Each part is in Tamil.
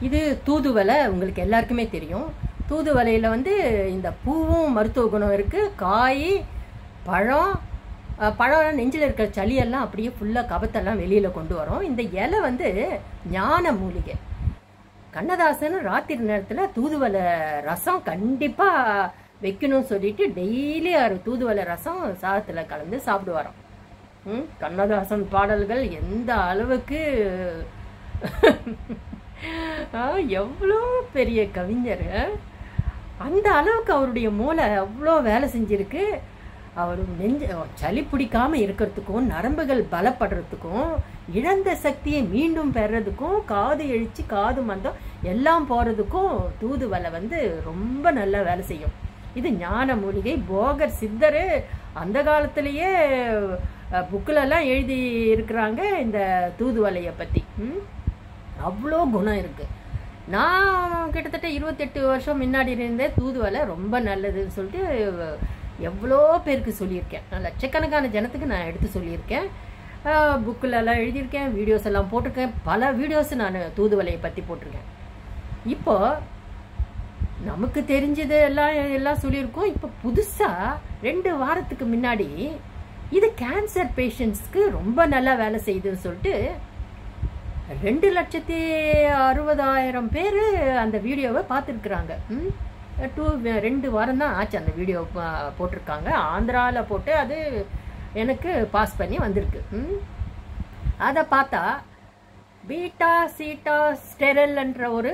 இது தூதுவளை. உங்களுக்கு எல்லாருக்குமே தெரியும். தூதுவளையில வந்து இந்த பூவும் மருத்துவ குணம் இருக்கு. காய், பழம் நெஞ்சில் இருக்கிற சளியெல்லாம் அப்படியே ஃபுல்லாக கபத்தெல்லாம் வெளியில கொண்டு வரும். இந்த இலை வந்து ஞான மூலிகை. கண்ணதாசன் ராத்திரி நேரத்தில் தூதுவளை ரசம் கண்டிப்பா வைக்கணும்னு சொல்லிட்டு டெய்லி தூதுவளை ரசம் சாதத்தில் கலந்து சாப்பிடுவாராம். கண்ணதாசன் பாடல்கள் எந்த அளவுக்கு எவ்வளோ பெரிய கவிஞர். அந்த அளவுக்கு அவருடைய மூளை அவ்வளோ வேலை செஞ்சிருக்கு. அவர் சளி பிடிக்காம இருக்கிறதுக்கும், நரம்புகள் பலப்படுறதுக்கும், இழந்த சக்தியை மீண்டும் பெறதுக்கும், காது எழுச்சி காது மந்தம் எல்லாம் போறதுக்கும் தூதுவளை வந்து ரொம்ப நல்லா வேலை செய்யும். இது ஞான மூலிகை. போகர் சித்தர் அந்த காலத்திலேயே புக்கில் எல்லாம் எழுதி இருக்கிறாங்க இந்த தூதுவளையை பத்தி. அவ்வளோ குணம் இருக்கு. நான் கிட்டத்தட்ட 28 வருஷம் முன்னாடி இருந்தே தூதுவளை ரொம்ப நல்லதுன்னு சொல்லிட்டு எவ்வளோ பேருக்கு சொல்லியிருக்கேன். லட்சக்கணக்கான ஜனத்துக்கு நான் எடுத்து சொல்லியிருக்கேன். புக்கில் எல்லாம் எழுதியிருக்கேன், வீடியோஸ் எல்லாம் போட்டிருக்கேன். பல வீடியோஸ் நான் தூதுவளையை பற்றி போட்டிருக்கேன். இப்போ நமக்கு தெரிஞ்சது எல்லாம் சொல்லியிருக்கோம். இப்போ புதுசாக 2 வாரத்துக்கு முன்னாடி இது கேன்சர் பேஷண்ட்ஸ்க்கு ரொம்ப நல்லா வேலை செய்யுதுன்னு சொல்லிட்டு 2,60,60,000 பேர் அந்த வீடியோவை பார்த்துருக்குறாங்க. 2 வாரம் தான் ஆச்சு அந்த வீடியோ போட்டிருக்காங்க. ஆந்திராவில் போட்டு அது எனக்கு பாஸ் பண்ணி வந்திருக்கு. அதை பார்த்தா பீட்டா சீட்டா ஸ்டெரல்ன்ற ஒரு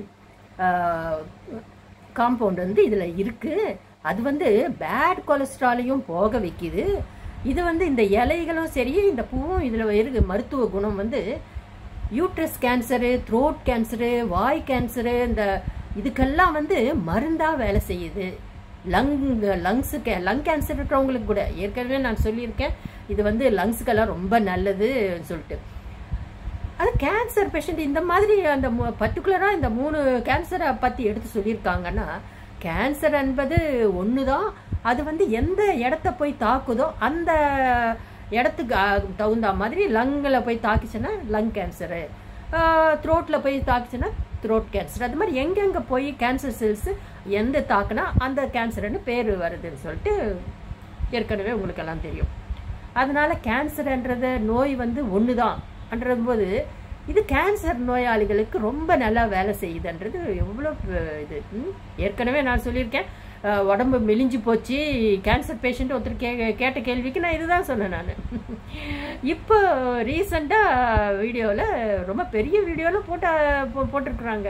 காம்பவுண்ட் வந்து இதில் இருக்குது. அது வந்து பேட் கொலஸ்ட்ராலையும் போக வைக்குது. இது வந்து இந்த இலைகளும் சரி இந்த பூவும் இதில் இருக்கு. மருத்துவ குணம் வந்து யூட்ரஸ் கேன்சரு, த்ரோட் கேன்சரு, வாய் கேன்சரு, இந்த இதுக்கெல்லாம் வந்து மருந்தா வேலை செய்யுது. லங் கேன்சர் இருக்கிறவங்களுக்கு கூட ஏற்கனவே நான் சொல்லியிருக்கேன். இது வந்து லங்ஸுக்கெல்லாம் ரொம்ப நல்லதுன்னு சொல்லிட்டு. அது கேன்சர் பேஷண்ட் இந்த மாதிரி அந்த பர்டிகுலராக இந்த 3 கேன்சரை பற்றி எடுத்து சொல்லியிருக்காங்கன்னா, கேன்சர் என்பது ஒன்று தான். அது வந்து எந்த இடத்த போய் தாக்குதோ அந்த இடத்துக்கு தகுந்த மாதிரி லங்கில் போய் தாக்கிச்சுன்னா லங் கேன்சரு, த்ரோட்டில் போய் தாக்கிச்சுன்னா த்ரோட் கேன்சர். அது மாதிரி எங்கெங்கே போய் கேன்சர் செல்ஸ் எந்த தாக்குனா அந்த கேன்சர்னு பேர் வருதுன்னு சொல்லிட்டு ஏற்கனவே உங்களுக்கு எல்லாம் தெரியும். அதனால கேன்சர்ன்றது நோய் வந்து ஒன்று தான்ன்றது போது இது கேன்சர் நோயாளிகளுக்கு ரொம்ப நல்லா வேலை செய்யுதுன்றது எவ்வளோ இது. ஏற்கனவே நான் சொல்லியிருக்கேன், உடம்பு மெலிஞ்சு போச்சு கேன்சர் பேஷண்ட் ஒருத்தர் கேட்ட கேள்விக்கு நான் இதுதான் சொன்னேன். நான் இப்போ ரீசண்டாக வீடியோவில் ரொம்ப பெரிய வீடியோவில் போட்டிருக்குறாங்க.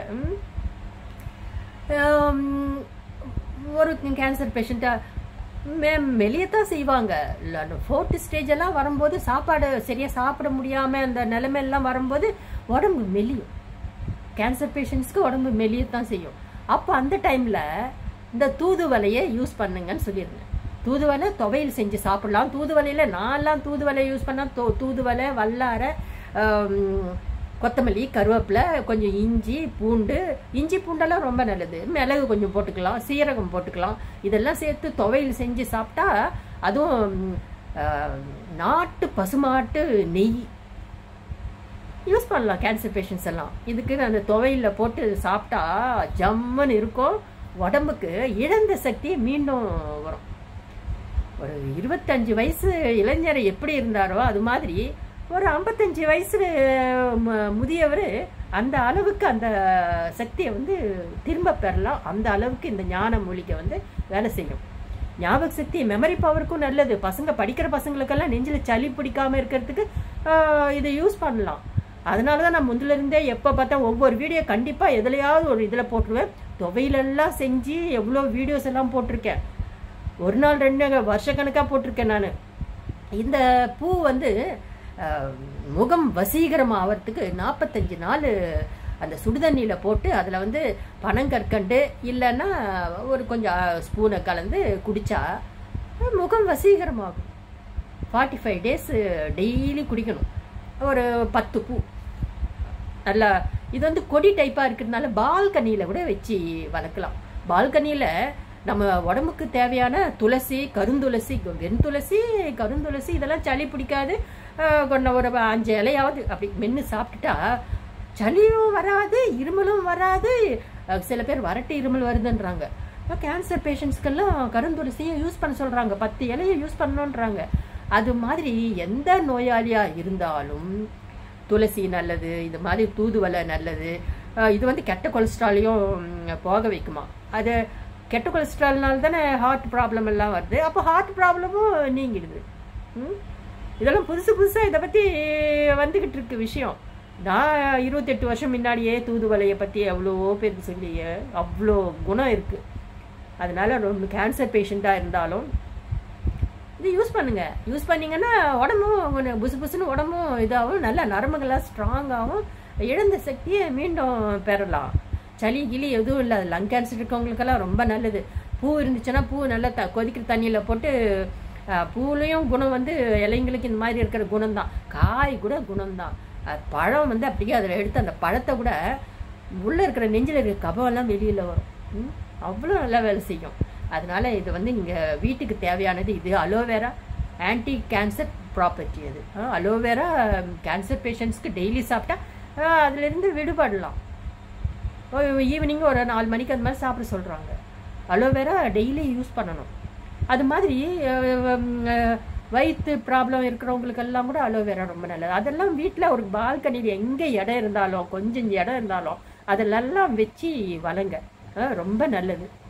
ஒரு கேன்சர் பேஷண்ட்டாக மெலியத்தான் செய்வாங்க. 4th ஸ்டேஜ் எல்லாம் வரும்போது சாப்பாடு சரியாக சாப்பிட முடியாமல் அந்த நிலைமையெல்லாம் வரும்போது உடம்பு மெலியும். கேன்சர் பேஷண்ட்ஸ்க்கு உடம்பு மெலியத்தான் செய்யும். அப்போ அந்த டைமில் இந்த தூதுவளையை யூஸ் பண்ணுங்கன்னு சொல்லியிருந்தேன். தூதுவளை துவையல் செஞ்சு சாப்பிடலாம். தூதுவளையில் நான்லாம் தூதுவளை யூஸ் பண்ணால் தூதுவளை, வல்லாரை, கொத்தமல்லி, கருவேப்பிலை, கொஞ்சம் இஞ்சி பூண்டெல்லாம் ரொம்ப நல்லது. மிளகு கொஞ்சம் போட்டுக்கலாம், சீரகம் போட்டுக்கலாம். இதெல்லாம் சேர்த்து துவையல் செஞ்சு சாப்பிட்டா, அதுவும் நாட்டு பசுமாட்டு நெய் யூஸ் பண்ணலாம் கேன்சர் பேஷண்ட்ஸ் எல்லாம். இதுக்கு அந்த துவையலில் போட்டு சாப்பிட்டா ஜம்முன்னு இருக்கும். உடம்புக்கு இழந்த சக்தி மீண்டும் வரும். ஒரு 25 வயசு இளைஞர் எப்படி இருந்தாரோ அது மாதிரி ஒரு 55 வயசு முதியவர் அந்த அளவுக்கு அந்த சக்தியை வந்து திரும்ப பெறலாம். அந்த அளவுக்கு இந்த ஞான மூலிகை வந்து வேலை செய்யும். ஞாபக சக்தி, மெமரி பவருக்கும் நல்லது. பசங்க படிக்கிற பசங்களுக்கெல்லாம் நெஞ்சில் சளி பிடிக்காம இருக்கிறதுக்கு இதை யூஸ் பண்ணலாம். அதனால தான் நான் முந்திலிருந்தே எப்போ பார்த்தா ஒவ்வொரு வீடியோ கண்டிப்பாக எதுலையாவது ஒரு இதில் போட்டுருவேன். துவையிலெல்லாம் செஞ்சு எவ்வளோ வீடியோஸ் எல்லாம் போட்டிருக்கேன். 1 நாள் 2 வருஷக்கணக்காக போட்டிருக்கேன் நான். இந்த பூ வந்து முகம் வசீகரம் ஆகிறதுக்கு 45 நாள் அந்த சுடுதண்ணியில் போட்டு அதில் வந்து பனங்கற்கண்டு இல்லைன்னா ஒரு கொஞ்சம் ஸ்பூனை கலந்து குடித்தா முகம் வசீகரமாகும். 45 days டெய்லி குடிக்கணும். ஒரு 10 பூ நல்லா. இது வந்து கொடி டைப்பாக இருக்கிறதுனால பால்கனியில் கூட வச்சு வளர்க்கலாம். பால்கனியில் நம்ம உடம்புக்கு தேவையான துளசி, கருந்துளசி, வெண்துளசி, கருந்துளசி இதெல்லாம் சளி பிடிக்காது. கொஞ்சம் ஒரு 5 இலையாவது அப்படி மென்று சாப்பிட்டுட்டா சளியும் வராது, இருமலும் வராது. சில பேர் வறட்டு இருமல் வருதுன்றாங்க. கேன்சர் பேஷண்ட்ஸ்க்கெல்லாம் கருந்துளசியை யூஸ் பண்ண சொல்கிறாங்க, 10 இலையை யூஸ் பண்ணணுன்றாங்க. அது மாதிரி எந்த நோயாளியாக இருந்தாலும் துளசி நல்லது, இது மாதிரி தூதுவளை நல்லது. இது வந்து கெட்ட கொலஸ்ட்ராலையும் போக வைக்குமா. அது கெட்ட கொலஸ்ட்ரால்னால தானே ஹார்ட் ப்ராப்ளம் எல்லாம் வருது. அப்போ ஹார்ட் ப்ராப்ளமும் நீங்கிடுது. இதெல்லாம் புதுசாக இதை பற்றி வந்துக்கிட்டு இருக்கு விஷயம். நான் 28 வருஷம் முன்னாடியே தூதுவளையை பற்றி எவ்வளோ பேருக்கு சொல்லி அவ்வளோ குணம் இருக்குது. அதனால ரொம்ப கேன்சர் பேஷண்ட்டாக இருந்தாலும் இது யூஸ் பண்ணுங்கள். யூஸ் பண்ணிங்கன்னா உடம்பும் புசு புசுன்னு உடம்பும் இதாகவும் நல்ல நரம்புகளாக ஸ்ட்ராங்காகவும் இழந்த சக்தியை மீண்டும் பெறலாம். சளி கிளி எதுவும் இல்லை. லங் கேன்சர் இருக்கவங்களுக்கெல்லாம் ரொம்ப நல்லது. பூ இருந்துச்சுன்னா பூ நல்லா கொதிக்கிற தண்ணியில் போட்டு, பூலையும் குணம் வந்து இலைங்களுக்கு இந்த மாதிரி இருக்கிற குணம்தான். காய் கூட குணம்தான். பழம் வந்து அப்படியே அதில் எடுத்து அந்த பழத்தை கூட உள்ளே இருக்கிற நெஞ்சில் இருக்கிற கபம்லாம் வெளியில் வரும். அவ்வளோ நல்லா வேலை செய்யும். அதனால இது வந்து நீங்கள் வீட்டுக்கு தேவையானது இது. Aloe vera anti cancer property. அது அலோவேரா கேன்சர் பேஷண்ட்ஸ்க்கு டெய்லி சாப்பிட்டா அதுலேருந்து விடுபடலாம். ஈவினிங் ஒரு 4 மணிக்கு அந்த மாதிரி சாப்பிட சொல்கிறாங்க. அலோவேரா டெய்லி யூஸ் பண்ணணும். அது மாதிரி வயிற்று ப்ராப்ளம் இருக்கிறவங்களுக்கெல்லாம் கூட அலோவேரா ரொம்ப நல்லது. அதெல்லாம் வீட்டில் ஒரு பால்கனியில் எங்கே இடம் இருந்தாலும், கொஞ்சம் இடம் இருந்தாலும் அதெல்லாம் வச்சு வளங்க, ரொம்ப நல்லது.